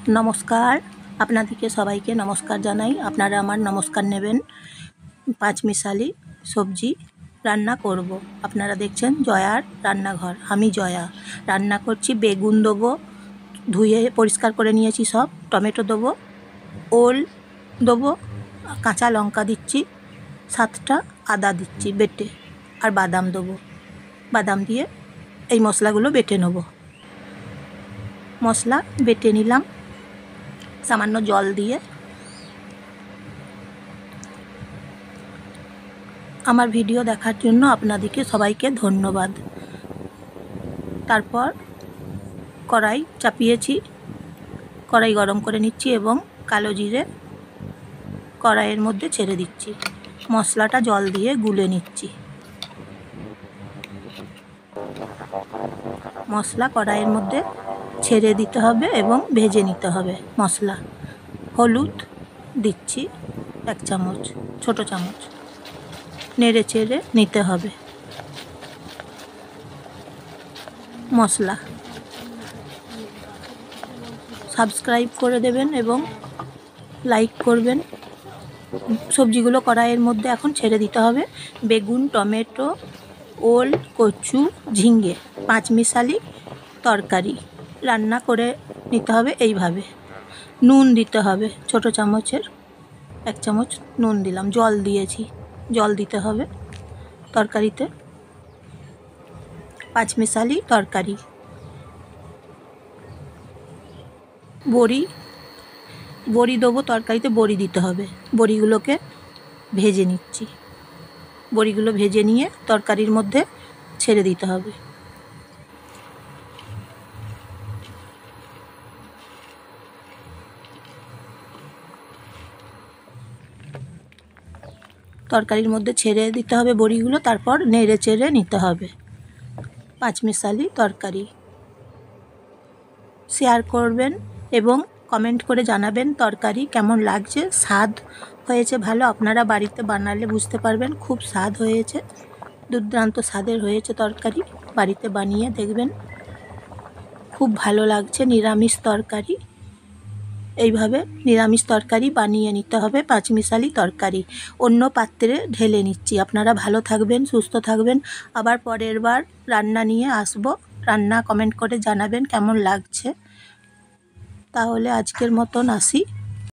নমস্কার, আপনাদেরকে সবাইকে নমস্কার জানাই। আপনারা আমার নমস্কার নেবেন। পাঁচমিশালি সবজি রান্না করব। আপনারা দেখছেন জয়ার রান্নাঘর। আমি জয়া রান্না করছি। বেগুন দেবো, ধুয়ে পরিষ্কার করে নিয়েছি সব। টমেটো দেবো, ওল দেবো, কাঁচা লঙ্কা দিচ্ছি, 7টা আদা দিচ্ছি বেটে, আর বাদাম দেবো। বাদাম দিয়ে এই মশলাগুলো বেটে নেব। মশলা বেটে নিলাম সামান্য জল দিয়ে। আমার ভিডিও দেখার জন্য আপনাদেরকে সবাইকে ধন্যবাদ। তারপর কড়াই চাপিয়েছি, কড়াই গরম করে নিচ্ছি এবং কালো জিরে কড়াইয়ের মধ্যে ছেড়ে দিচ্ছি। মশলাটা জল দিয়ে গুলে নিচ্ছি। মশলা কড়াইয়ের মধ্যে ছেড়ে দিতে হবে এবং ভেজে নিতে হবে মশলা। হলুদ দিচ্ছি 1 চামচ, ছোটো চামচ। নেড়ে চেড়ে নিতে হবে মশলা। সাবস্ক্রাইব করে দেবেন এবং লাইক করবেন। সবজিগুলো কড়াইয়ের মধ্যে এখন ছেড়ে দিতে হবে। বেগুন, টমেটো, ওল, কচু, ঝিঙে, পাঁচমিশালি তরকারি রান্না করে নিতে হবে এইভাবে। নুন দিতে হবে ছোটো চামচের 1 চামচ নুন দিলাম। জল দিয়েছি, জল দিতে হবে তরকারিতে। পাঁচমিশালি তরকারি। বড়ি দেবো তরকারিতে, বড়ি দিতে হবে। বড়িগুলোকে ভেজে নিচ্ছি। বড়িগুলো ভেজে নিয়ে তরকারির মধ্যে ছেড়ে দিতে হবে। তরকারির মধ্যে ছেড়ে দিতে হবে বড়িগুলো। তারপর নেড়ে চেড়ে নিতে হবে। পাঁচমিশালি তরকারি। শেয়ার করবেন এবং কমেন্ট করে জানাবেন তরকারি কেমন লাগছে। স্বাদ হয়েছে ভালো? আপনারা বাড়িতে বানালে বুঝতে পারবেন। খুব স্বাদ হয়েছে, দুর্দান্ত স্বাদের হয়েছে তরকারি। বাড়িতে বানিয়ে দেখবেন, খুব ভালো লাগছে। নিরামিষ তরকারি, এইভাবে নিরামিষ তরকারি বানিয়ে নিতে হবে। পাঁচমিশালি তরকারি অন্য পাত্রে ঢেলে নিচ্ছি। আপনারা ভালো থাকবেন, সুস্থ থাকবেন। আবার পরের বার রান্না নিয়ে আসবো। রান্না কমেন্ট করে জানাবেন কেমন লাগছে। তাহলে আজকের মতন আসি।